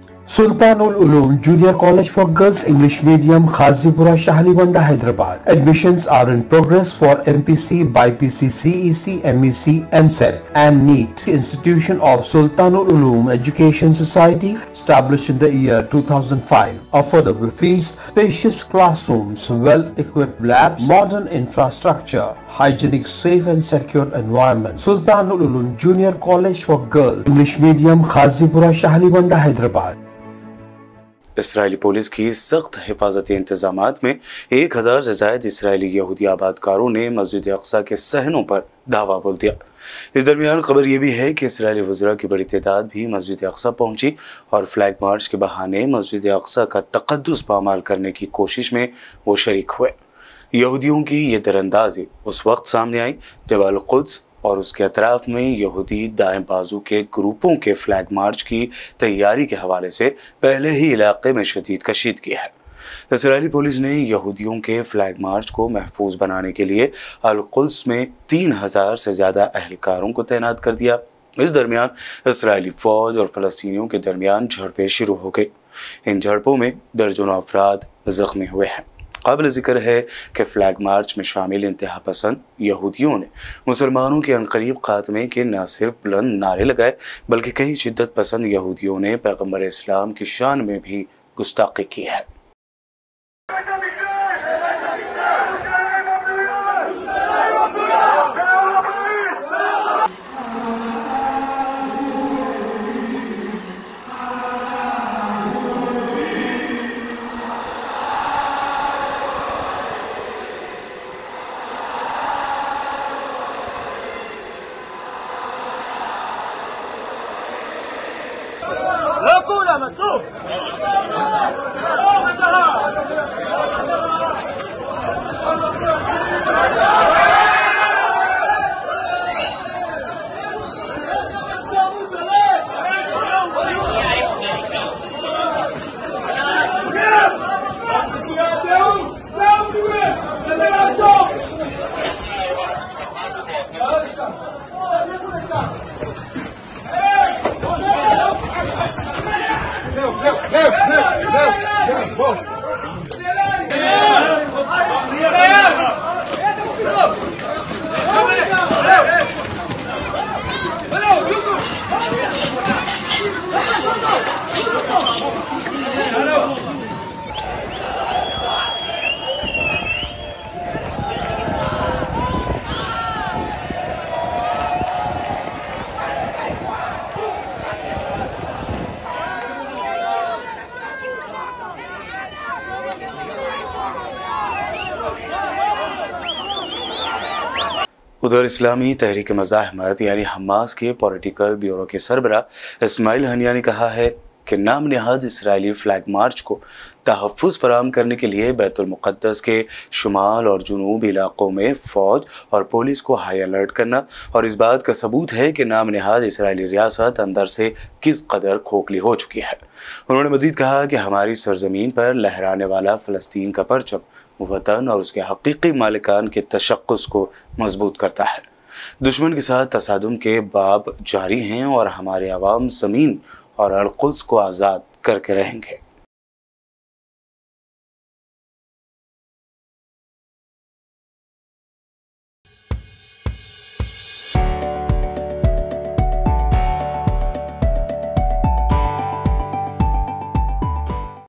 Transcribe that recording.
Sultanul Uloom Junior College for Girls English Medium, Khazipura, Shahalibanda, Hyderabad. Admissions are in progress for MPC, BPC, CEC, MEC, MSET and NEET. Institution of Sultanul Uloom Education Society, established in the year 2005. Affordable fees, spacious classrooms, well-equipped labs, modern infrastructure, hygienic, safe and secure environment. Sultanul Uloom Junior College for Girls English Medium, Khazipura, Shahalibanda, Hyderabad. इसराइली police की सख्त हिफाजती इंतजामात में 1000 से ज्यादा Israeli यहूदी आबादकारों ने मस्जिद अक्सा के सहनों पर धावा बोल दिया। इस दरमियान खबर यह भी है कि इसराइली वज़रा की बड़ी तादाद भी मस्जिद अक्सा पहुंची और फ्लैग मार्च के बहाने मस्जिद अक्सा का तक़द्दुस पामाल करने की कोशिश में वो शरीक हुए। यहूदियों की ये दरअंदाजी उस वक्त सामने आई जब अल-कुद्स और उसके अतराफ में यहूदी दाएं बाजू के ग्रुपों के फ्लैग मार्च की तैयारी के हवाले से पहले ही इलाके में शदीद कशीदगी है। इसराइली पुलिस ने यहूदियों के फ्लैग मार्च को महफूज बनाने के लिए अल-कुद्स में 3000 से ज़्यादा अहलकारों को तैनात कर दिया। इस दरमियान इसराइली फ़ौज और फ़लस्तीनियों के दरमियान झड़पें शुरू हो गई। इन झड़पों में दर्जनों अफराद ज़ख्मी हुए हैं। काबिल ज़िक्र है कि फ्लैग मार्च में शामिल इंतहा पसंद यहूदियों ने मुसलमानों के अनकरीब खात्मे के न सिर्फ बुलंद नारे लगाए बल्कि कई शिद्दत पसंद यहूदियों ने पैगम्बर इस्लाम की शान में भी गुस्ताखी की है। उधर इस्लामी तहरीक मज़ाहमत यानी हमास के पॉलिटिकल ब्यूरो के सरबरा इस्माइल हनिया ने कहा है कि नाम निहाद इसराइली फ्लैग मार्च को तहफ़्फ़ुज़ फराहम करने के लिए बैतुल मुक़द्दस के शुमाल और जुनूबी इलाक़ों में फ़ौज और पुलिस को हाई अलर्ट करना और इस बात का सबूत है कि नाम निहाद इसराइली रियासत अंदर से किस कदर खोखली हो चुकी है। उन्होंने मज़ीद कहा कि हमारी सरज़मीन पर लहराने वाला फ़लस्तीन का परचम वतन और उसके हकीकी मालिकान के तशक्कुस को मजबूत करता है। दुश्मन के साथ तसादुम के बाब जारी हैं और हमारे अवाम ज़मीन और अल-कुद्स को आज़ाद करके रहेंगे।